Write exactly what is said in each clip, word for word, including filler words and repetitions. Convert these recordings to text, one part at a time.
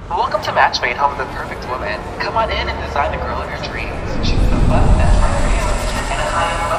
Welcome to Matchmade, home of the perfect woman. Come on in and design the girl of your dreams. She's the button that's right for you and a high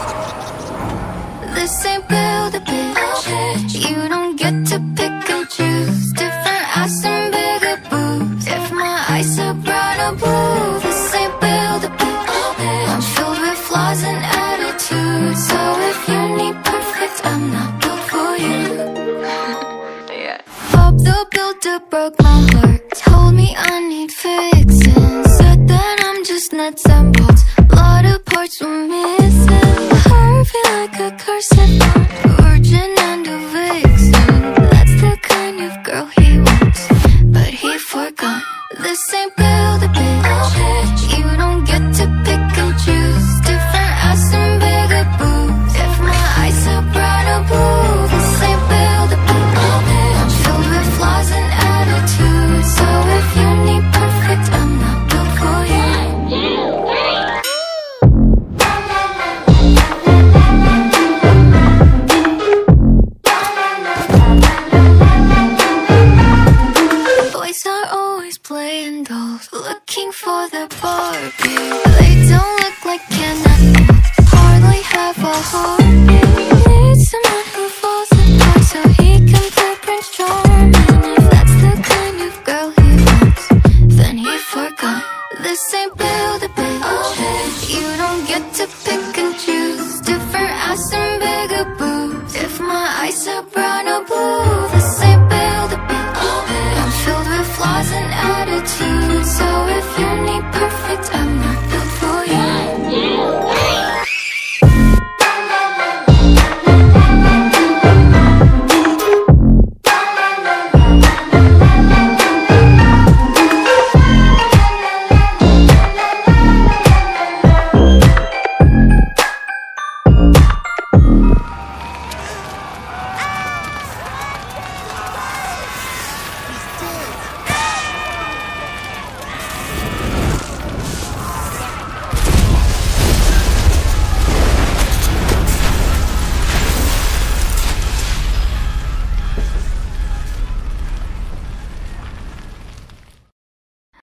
This ain't build a bitch. You don't get to pick and choose. Different ass and bigger boobs. If my eyes are brown or blue, this ain't build a bitch. I'm filled with flaws and attitudes. So if you need perfect, I'm not built for you. Yeah. Bob the Builder broke my heart. Told me I need fixing. Said that I'm just nuts and bolts. A lot of parts were missing. Heart feel like a curse. Virgin and a vixen. That's the kind of girl he wants, but he forgot. This ain't build a bitch. You don't get to pick and choose. Different ass and bigger boobs. If my eyes are brown or blue, this ain't build a bitch. I'm filled with flaws and attitudes. So if you need perfect, I'm not built for you. Boys are always playing dolls, looking for the Barbie. They don't look like Ken at all, hardly have a heartbeat. Need someone who falls apart so he can play Prince Charming. If that's the kind of girl he wants, then he forgot. This ain't build a bitch. You don't get to pick and choose. Different ass and bigger boobs. If my eyes are brown or blue, this ain't build a bitch. I'm filled with flaws and attitudes. So if you need